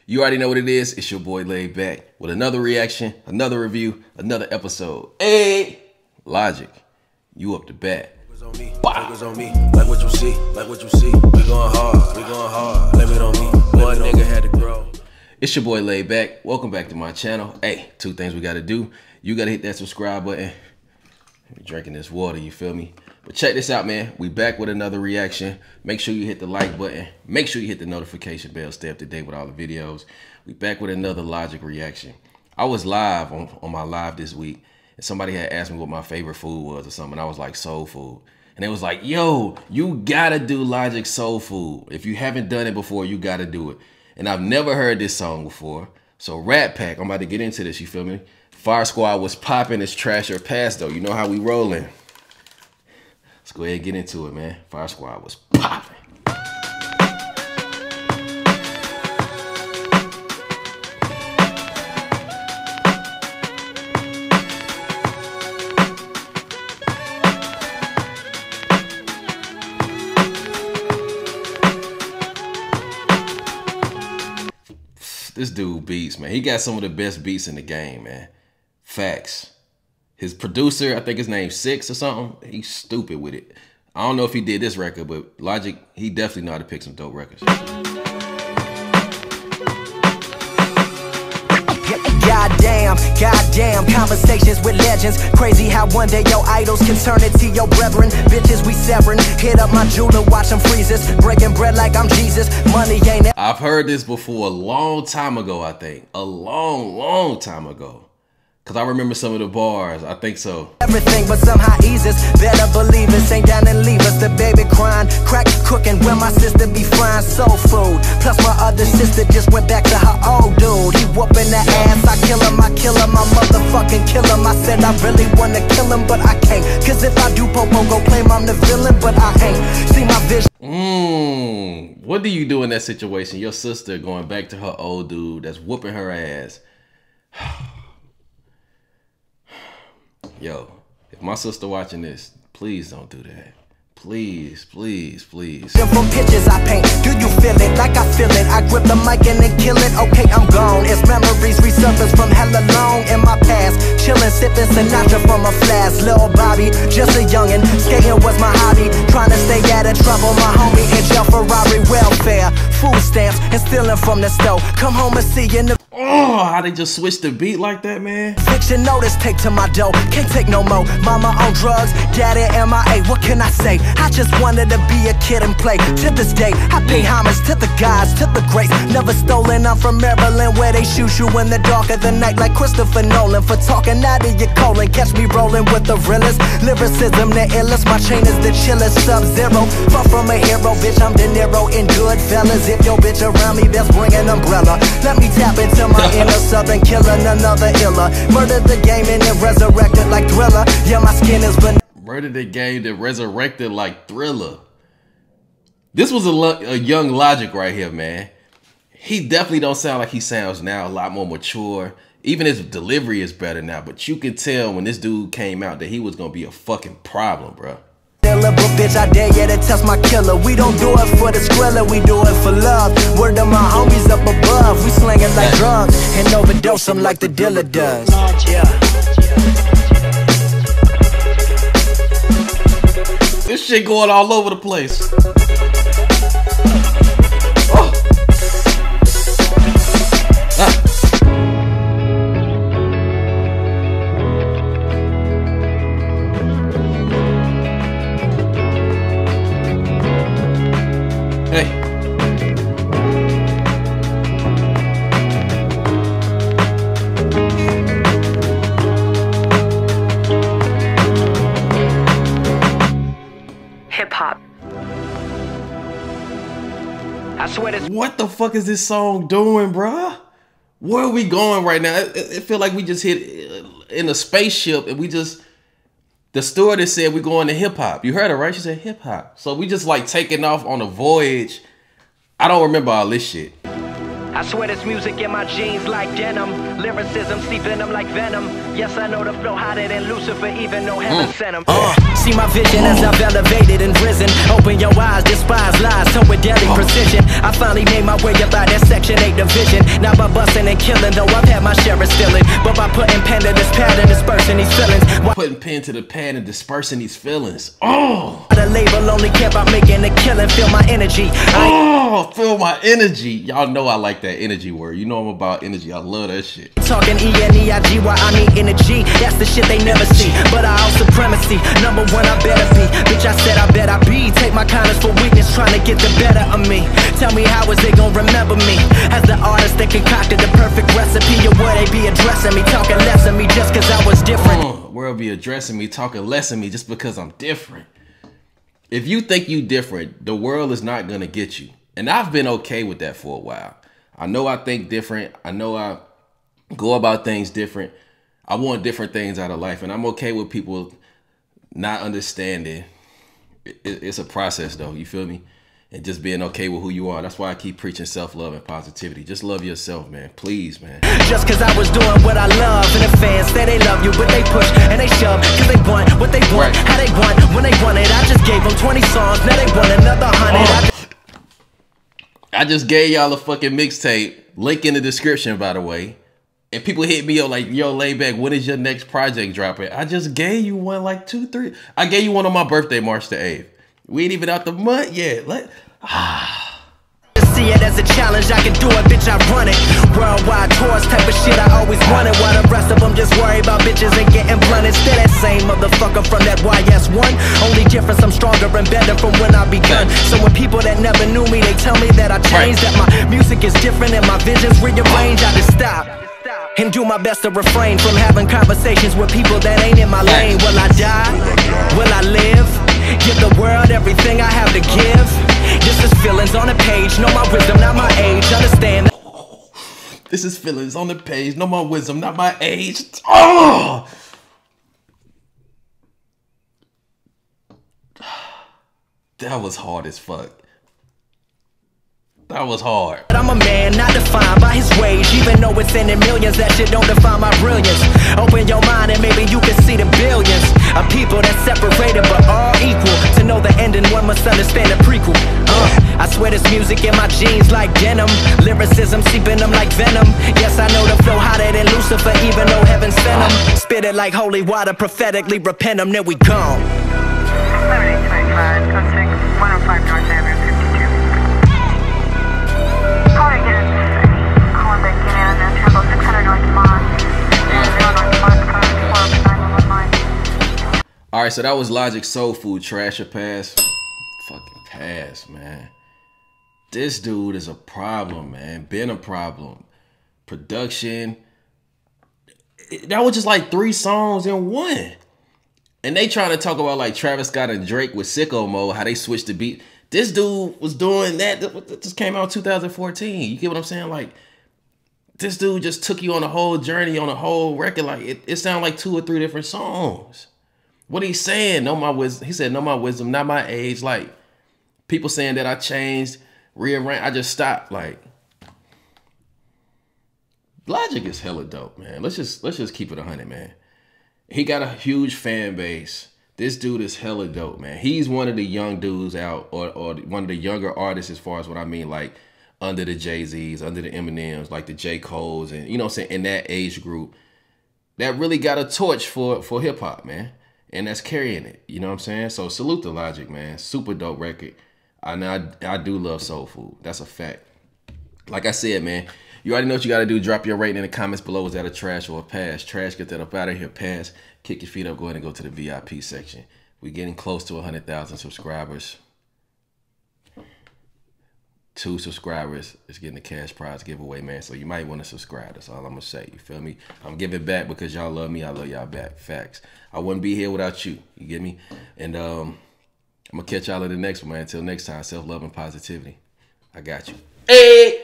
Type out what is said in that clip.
You already know what it is. It's your boy Laid Back with another reaction, another review, another episode. Hey, Logic, you up to bat. Focus on me, like what you see, like what you see. We going hard, blame it on me. One nigga had to grow. It's your boy Laid Back. Welcome back to my channel. Hey, two things we gotta do. You gotta hit that subscribe button. I'm drinking this water, you feel me? But check this out, man. We back with another reaction. Make sure you hit the like button. Make sure you hit the notification bell. Stay up to date with all the videos. We back with another Logic reaction. I was live on my live this week, and somebody had asked me what my favorite food was or something. I was like, soul food. And it was like, yo, you gotta do Logic soul food. If you haven't done it before, you gotta do it. And I've never heard this song before. So Rat Pack, I'm about to get into this, you feel me? Fire Squad was popping. It's trash or pass though. You know how we rolling. Let's go ahead and get into it, man. Fire Squad was popping. This dude beats, man. He got some of the best beats in the game, man. Facts. His producer, I think his name's Six or something. He's stupid with it. I don't know if he did this record, but Logic, he definitely know how to pick some dope records. Goddamn, conversations with legends. Crazy how one day your idols can turn into your brethren. Bitches, we severing. Hit up my jeweler, watch them freezes. Breaking bread like I'm Jesus. Money ain't. I've heard this before a long time ago, I think. A long time ago. Cause I remember some of the bars, I think so. Everything but somehow eases. Better believe us, ain't down and leave us. The baby crying, crack cooking where my sister be frying soul food. Plus my other sister just went back to her old dude. He whooping the ass, I kill him, my motherfucking kill him. I said I really wanna kill him, but I can't. Cause if I do, Popo go claim I'm the villain, but I ain't. See my vision. What do you do in that situation? Your sister going back to her old dude that's whooping her ass. Yo, if my sister watching this, please don't do that. Please. From pictures I paint, do you feel it like I feel it? I grip the mic and then kill it. Okay, I'm gone. It's memories resurface from hella long in my past. Chillin', sippin' Sinatra from a flask. Lil' Bobby, just a youngin'. Skating was my hobby. Trying to stay out of trouble. My homie in jail, Ferrari welfare. Food stamps and stealing from the stove. Come home and see in the. Oh, how they just switch the beat like that, man. Fiction notice, take to my dough. Can't take no more. Mama on drugs, daddy MIA. What can I say? I just wanted to be a kid and play. To this day, I pay homage to the gods, to the greats. Never stolen, I'm from Maryland, where they shoot you in the dark of the night like Christopher Nolan. For talking out of your colon, catch me rolling with the realest. Lyricism, the illest, my chain is the chillest. Sub-Zero, far from a hero, bitch, I'm De Niro in Goodfellas. If your bitch around me, best bring an umbrella. Let me tap into my inner southern killer, another iller. Murdered the game and then resurrected like Thriller. Yeah, my skin is vanilla. Murdered the game that resurrected like Thriller. This was a young Logic right here, man. He definitely don't sound like he sounds now, a lot more mature. Even his delivery is better now, but you can tell when this dude came out that he was gonna be a fucking problem, bro. Bitch, I dare you to test my killer. We don't do it for the skrilla, we do it for love. Word to my homies up above. We slinging like drugs and overdose them like the dealer does. Yeah. This shit going all over the place. Oh. Ah. Hey. Hip hop. I swear this. What the fuck is this song doing, bruh? Where are we going right now? It feel like we just hit in a spaceship and we just. The stewardess said we're going to hip hop. You heard her, right? She said hip hop. So we just like taking off on a voyage. I don't remember all this shit. I swear this music in my jeans like denim. Lyricism seeping them like venom. Yes, I know the flow hotter than Lucifer, even though heaven sent him. See my vision as I've elevated and risen. Open your eyes, despise lies, so with deadly precision. I finally made my way up out that Section 8 division. Not by busting and killing, though I've had my share of stealing, but by putting pen to this pad and dispersing these feelings. Putting pen to the pad and dispersing these feelings. Oh! The label only care about making a killing. Feel my energy. Oh, feel my energy. Y'all know I like that energy word. You know I'm about energy. I love that shit. Talking E-N-E-I-G, why I mean energy. That's the shit they never see. But I own supremacy. Number one, I better be. Bitch, I said I bet I be. Take my kindness for weakness, trying to get the better of me. Tell me how is they gonna remember me? As the artist that concocted the perfect recipe, or would they be addressing me, talking less of me just cause I was different? World be addressing me, talking less of me just because I'm different. If you think you different, the world is not gonna get you. And I've been okay with that for a while. I know I think different. I know I go about things different. I want different things out of life, and I'm okay with people not understanding. It's a process though, you feel me? And just being okay with who you are. That's why I keep preaching self-love and positivity. Just love yourself, man. Please, man. Just cause I was doing what I love, and the fans say they love you, but they push and they shove, cause they want what they want, how they want, when they want it. I just gave them 20 songs, now they want another 100. I just gave y'all a fucking mixtape. Link in the description, by the way. And people hit me up like, yo, Layback, when is your next project dropping? I just gave you one like 2, 3. I gave you one on my birthday, March the 8th. We ain't even out the month yet. See it as a challenge, I can do it, bitch, I run it. Worldwide tours, type of shit I always wanted. While the rest of them just worry about bitches and getting blunted. Still that same motherfucker from that YS1. Only difference, I'm stronger and better from when I begun. So when people that never knew me, they tell me that I changed, that my music is different and my vision's rearranged, I just stop and do my best to refrain from having conversations with people that ain't in my lane. Will I die? Will I live? Give the world everything I have to give. This is feelings on the page, know my wisdom, not my age. Understand. This is feelings on the page, know my wisdom, not my age. Oh! That was hard as fuck. That was hard. But I'm a man not defined by his wage, even though it's in the millions. That shit don't define my brilliance. Open your mind and maybe you can see the billions of people that separated but all equal. To know the ending, one must understand the prequel. I swear this music in my jeans like denim. Lyricism seeping them like venom. Yes, I know the flow hotter than Lucifer, even though heaven sent them. Spit it like holy water, prophetically repent them, then we gone. 7825, contact 105 North Avenue 52. Calling again, calling back in and Temple 600 North Mont, 0 North Mont, code 12 911. Alright, so that was Logic Soul Food. Trash or pass? Fucking pass, man. This dude is a problem, man. Been a problem. Production. That was just like 3 songs in one. And they trying to talk about like Travis Scott and Drake with Sicko Mode, how they switched the beat. This dude was doing that. That just came out in 2014. You get what I'm saying? Like, this dude just took you on a whole journey, on a whole record. Like, it sounded like 2 or 3 different songs. What he's saying, know my wisdom. He said, know my wisdom, not my age. Like, people saying that I changed, rearranged. I just stopped. Like, Logic is hella dope, man. Let's just keep it 100, man. He got a huge fan base. This dude is hella dope, man. He's one of the young dudes out, or one of the younger artists, as far as what I mean, like under the Jay-Z's, under the Eminems, like the J. Cole's, and you know what I'm saying, in that age group, that really got a torch for hip hop, man. And that's carrying it. You know what I'm saying? So salute to Logic, man. Super dope record. I do love Soul Food. That's a fact. Like I said, man, you already know what you got to do. Drop your rating in the comments below. Is that a trash or a pass? Trash, get that up out of here. Pass, kick your feet up. Go ahead and go to the VIP section. We're getting close to 100,000 subscribers. 2 subscribers is getting the cash prize giveaway, man. So you might want to subscribe. That's all I'm going to say. You feel me? I'm giving back because y'all love me. I love y'all back. Facts. I wouldn't be here without you. You get me? And I'm going to catch y'all in the next one, man. Until next time, self-love and positivity. I got you. Hey!